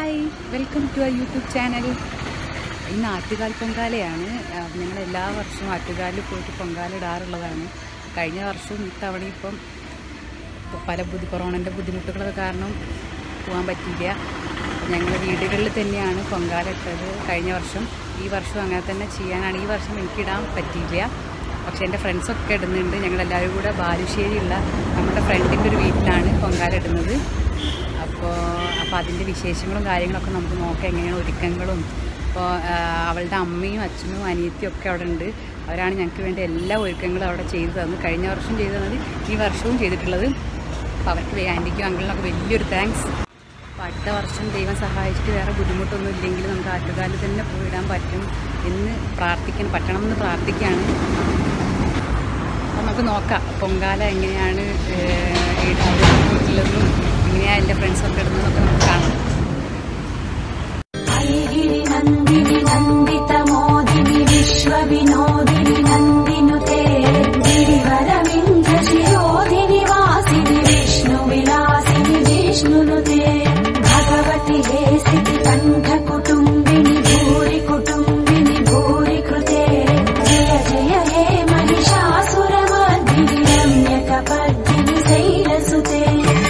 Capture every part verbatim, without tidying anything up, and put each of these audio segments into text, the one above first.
Hi, welcome to our YouTube channel. ഇന്ന് ആറ്റുകാൽ പൊങ്കാലയാണ്. ഞങ്ങൾ എല്ലാ വർഷവും ആറ്റുകാലിൽ പോയിട്ട് പൊങ്കാല ഇടാറുള്ളതാണ്. കഴിഞ്ഞ വർഷവും ഇത്തവണ ഇപ്പം പല ബുദ്ധി കൊറോണൻ്റെ ബുദ്ധിമുട്ടുകളൊക്കെ കാരണം പോകാൻ പറ്റിയില്ല. ഞങ്ങൾ വീടുകളിൽ തന്നെയാണ് പൊങ്കാല ഇട്ടത് കഴിഞ്ഞ വർഷം. ഈ വർഷം അങ്ങനെ തന്നെ ചെയ്യാനാണ്. ഈ വർഷം എനിക്കിടാൻ പറ്റിയില്ല, പക്ഷേ എൻ്റെ ഫ്രണ്ട്സൊക്കെ ഇടുന്നുണ്ട്. ഞങ്ങളെല്ലാവരും കൂടെ ബാലുശ്ശേരിയുള്ള നമ്മുടെ ഫ്രണ്ടിൻ്റെ ഒരു വീട്ടിലാണ് പൊങ്കാല ഇടുന്നത്. അപ്പോൾ അപ്പോൾ അതിൻ്റെ വിശേഷങ്ങളും കാര്യങ്ങളൊക്കെ നമുക്ക് നോക്കാം, എങ്ങനെയാണ് ഒരുക്കങ്ങളും. അപ്പോൾ അവളുടെ അമ്മയും അച്ഛനും അനിയത്തിയും ഒക്കെ അവിടെ ഉണ്ട്. അവരാണ് ഞങ്ങൾക്ക് വേണ്ടി എല്ലാ ഒരുക്കങ്ങളും അവിടെ ചെയ്തു തന്നത്. കഴിഞ്ഞ വർഷം ചെയ്തു തന്നത് ഈ വർഷവും ചെയ്തിട്ടുള്ളത്. അപ്പോൾ അവർക്ക് ആൻറ്റിക്കും അങ്കിളിനൊക്കെ വലിയൊരു താങ്ക്സ്. അപ്പോൾ അടുത്ത വർഷം ദൈവം സഹായിച്ചിട്ട് വേറെ ബുദ്ധിമുട്ടൊന്നും ഇല്ലെങ്കിൽ നമുക്ക് ആറ്റുകാലിൽ തന്നെ പോയിടാൻ പറ്റും എന്ന് പ്രാർത്ഥിക്കണം, പറ്റണമെന്ന് പ്രാർത്ഥിക്കുകയാണ്. അപ്പോൾ നമുക്ക് നോക്കാം പൊങ്കാല എങ്ങനെയാണ് ഇടുന്നതും എങ്ങനെയാണ് എൻ്റെ ഫ്രണ്ട്സൊക്കെ ഇടുന്നതൊക്കെ നമുക്ക് കാണാം. നന്ദിനി നന്ദിത മോദിനി വിശ്വവിനോദിനി നന്ദിനുതേ ഗിരിവരമിന്ദ്ര ശിരോധിനി വാസിനി വിഷ്ണു വിലാസിനി വിഷ്ണുനുതേ ഭഗവതി ഹേ സ്ഥിതി കണ്ഠ കുటుంബിനി ഭൂരി കുటుంബിനി ഭൂരി കൃതേ ജയ ജയ ഹേ महिषासुरमर्दिनि रम्यकपर्दिनि शैलसुते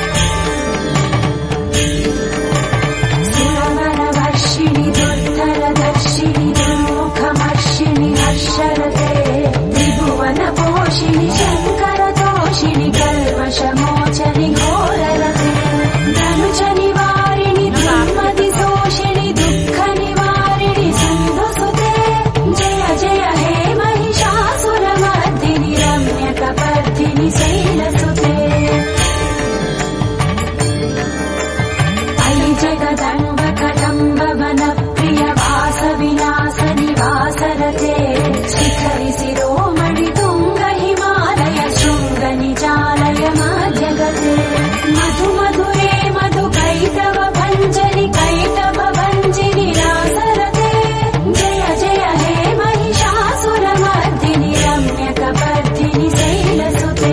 त्रिभुवनपोषिणि शङ्करतोषिणि कल्मषमोचनि घोररते धनुजनिवारिणि दुर्मतितोषिणि दुःखनिवारिणि सिन्धुसुते जय जय हे महिषासुरमर्दिनि रम्यकपर्दिनि शैलसुते अयि जगदम्ब कदम्ब वनप्रिय वासविलास निवासरते शिखरि शिरोमणि तुंग हिमालय शृंग निजालय मध्यगते मधु मधुरे मधु कैटव भञ्जनि कैटव भञ्जिनि रासरते जय जय हे महिषासुरमर्दिनि रम्यकपर्दिनि शैलसुते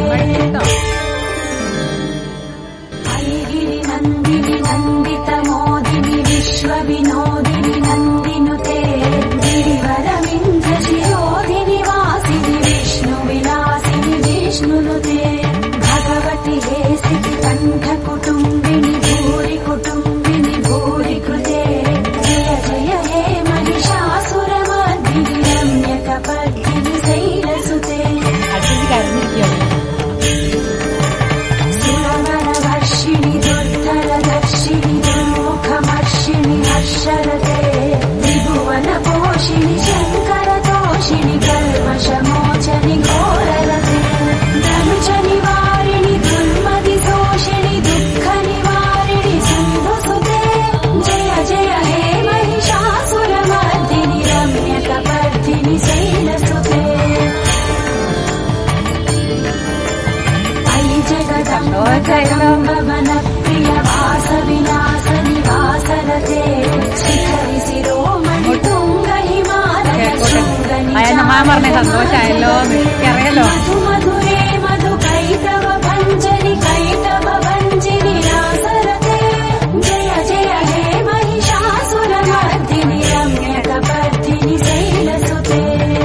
अयि गिरि नन्दिनि नन्दित मोदिनि विश्वविनोदिनि नन्दिनुते गिरिवरमिन्द्र शिरोधिनि वासिनि विष्णु विलासिनि विष्णुनुते भगवति हे स्थिति कण्ठ कुटुम्बिनि भूरि कुटुम्बिनि भूरि कृते जय जय हे महिषासुरमर्दिनि रम्यकपर्दिनि शैलसुते सुरवरवर्षिणि दुर्धरदर्शिनि दुर्मुखमर्षिणि हर्षरते त्रिभुवनपोषिणि शङ्करतोषिणि कल्मषमोचनि घोररते धनुजनिवारिणि दुर्मतितोषिणि दुःखनिवारिणि सिन्धुसुते जय जय हे महिषासुरमर्दिनि रम्यकपर्दिनि शैलसुते अयि जगदम्ब कदम्ब वनप्रिय वासविलास निवासरते शिखरि शिरोमणि तुंग हिमालय शृंग സന്തോഷമായല്ലോ, എനിക്കറിയാലോ. मधु मधुरे मधु कैटव भञ्जनि कैटव भञ्जिनि रासरते जय जय हे महिषासुरमर्दिनि रम्यकपर्दिनि शैलसुते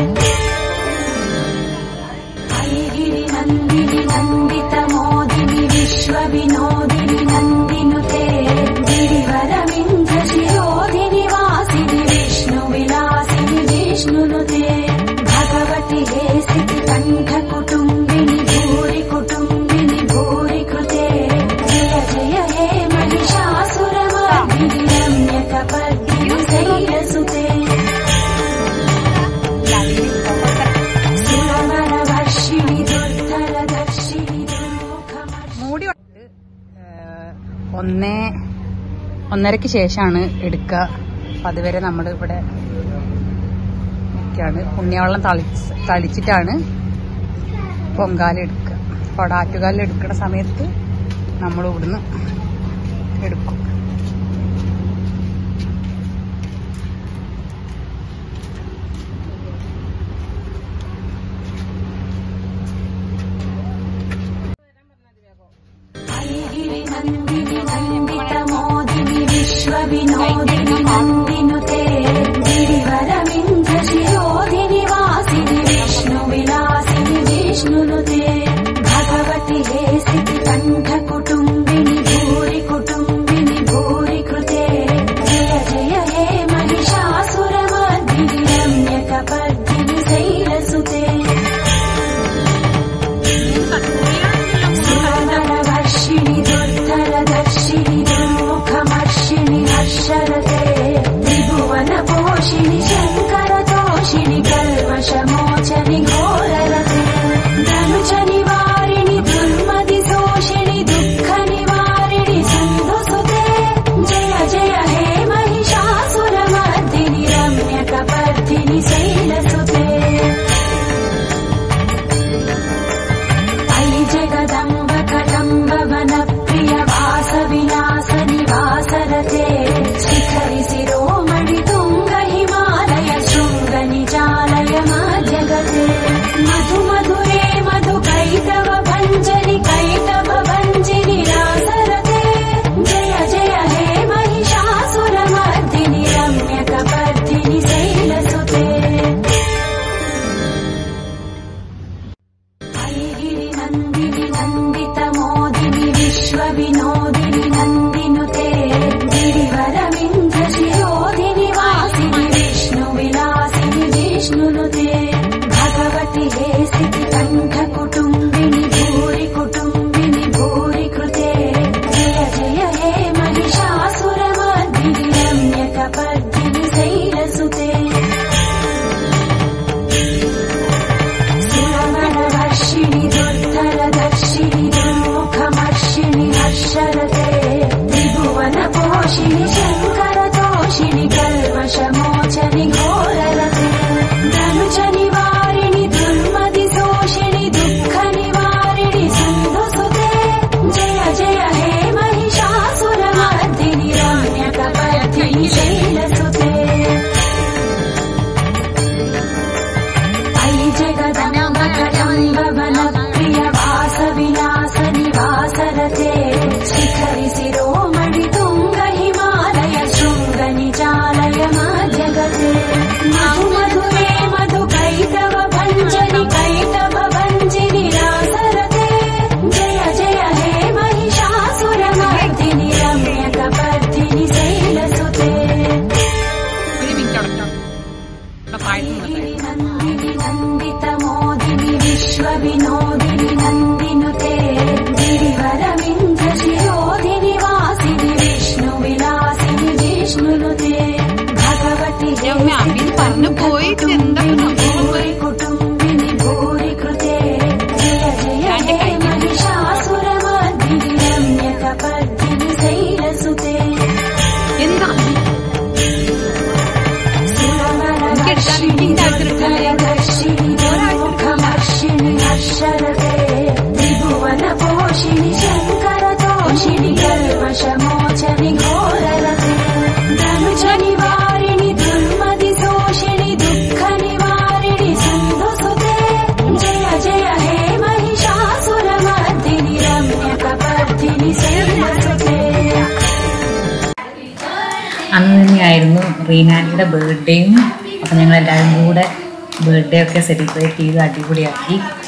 अयि गिरि नन्दिनि नन्दित मोदिनि विश्वविनोदिनि नन्दिनुते गिरिवरमिन्द्र शिरोधिनि वासिनि विष्णु विलासिनि विष्णुनुते भगवति हे स्थिति कण्ठ कुटुम्बिनि भूरि कुटुम्बिनि भूरि कृते जय जय हे महिषासुरमर्दिनि रम्यकपर्दिनि शैलसुते सुरवरवर्षिणि दुर्धरदर्शिनि മൂടി ഒന്നേ ഒന്നരയ്ക്ക് ശേഷമാണ് എടുക്കുക. അപ്പം അതുവരെ നമ്മൾ ഇവിടെ നിൽക്കുകയാണ്. പുണ്യവെള്ളം തളിച്ച് തളിച്ചിട്ടാണ് പൊങ്കാല എടുക്കുക. അപ്പോൾ ആറ്റുകാലിൽ എടുക്കുന്ന സമയത്ത് നമ്മൾ ഇവിടുന്ന് എടുക്കും. नन्दिनि नन्दित मोदिनि विश्व विश्वविनोदिनि नन्दिनुते गिरिवरविन्ध्यशिरोधिनि वासिनि विष्णुविलासिनि विष्णुनुते भगवति हे स्थितिकण्ठकुटुम्बिनि भूरि कुटुम्बिनि भूरि कृते जय जय हे महिषासुरमर्दिनि रम्यकपर्दिनि शैलसुते सुरनरवर्षिणि दुर्धरदर्शिनि दुर्मुखमर्षिणि हर्षरते त्रिभुवनपोषिणि शङ्करतोषिणि कल्मषमोचनि घोररते धनुजनिवारिणि दुर्मदिशोषिणि दुःखनिवारिणि सिन्धुसुते जय जय हे महिषासुरमर्दिनि रम्यकपर्दिनि शैलसुते अयि जगदम्ब कदम्ब वनप्रिय वासविलास निवासरते शिखरि शिरोमणि तुङ्ग हिमालय शृङ्ग निजालय मध्यगते मधु मधुरे मधु कैटव भञ्जनि कैटव भञ्जिनि रासरते जय जय हे महिषासुरमर्दिनि रम्यकपर्दिनि शैलसुते गिरिनन्दिनि नन्दितमोदिनि विश्वविनोदिनि नन्दिनुते गिरिवरविन्ध्यशिरोधिनि वासिनि विष्णुविलासिनि विष्णुनुते भगवति हे स्थितिकण्ठकुटुम्बिनि भूरि कुटुम्बिनि भूरि कृते जय जय हे महिषासुरमर्दिनि रम्यकपर्दिनि शैलसुते सुरवरवर्षिणि दुर्धरदर्शिनि दुर्मुखमर्षिणि हर्षरते त्रिभुवनपोषिणि शङ्करतोषिणि कल्मषमोचनि घोररते धनुजनिवारिणि दुर्मदिशोषिणि दुःखनिवारिणि सिन्धुसुते जय जय हे महिषासुरमर्दिनि रम्यकपर्दिनि शैलसुते अयि जगदम्ब कदम्ब वनप्रिय वासविलास निवासरते शिखरि शिरोमणि तुङ्ग हिमालय शृङ्ग निजालय मध्यगते मधु मधुरे मधु कैटव भञ्जनि कैटव भञ्जिनि रासरते जय जय हे महिषासुरमर्दिनि रम्यकपर्दिनि शैलसुते नन्दिनि नन्दितमोदिनि विश्वविनोदिनि नन्दिनुते गिरिवरविन्ध्यशिरोधिनि वासिनि विष्णुविलासिनि विष्णुनुते भगवति हे स्थितिकण्ठकुटुम्बिनि भूरि कुटुम्बिनि भूरि कृते जय जय हे महिषासुरमर्दिनि रम्यकपर्दिनि शैलसुते सुरवरवर्षिणि दुर्धरदर्शिनि दुर्मुखमर्षिणि हर्षरते त्रिभुवनपोषिणि शङ्करतोषिणि कल्मषमोचनि घोररते धनुजनिवारिणि दुर्मदिशोषिणि दुःखनिवारिणि सिन्धुसुते जय जय हे महिषासुरमर्दिनि रम्यकपर्दिनि शैलसुते അന്ന് തന്നെയായിരുന്നു റീനാൻറ്റിയുടെ ബർത്ത്ഡേയും. അപ്പം ഞങ്ങളെല്ലാവരും കൂടെ ബർത്ത്ഡേ ഒക്കെ സെലിബ്രേറ്റ് ചെയ്ത് അടിപൊളിയാക്കി.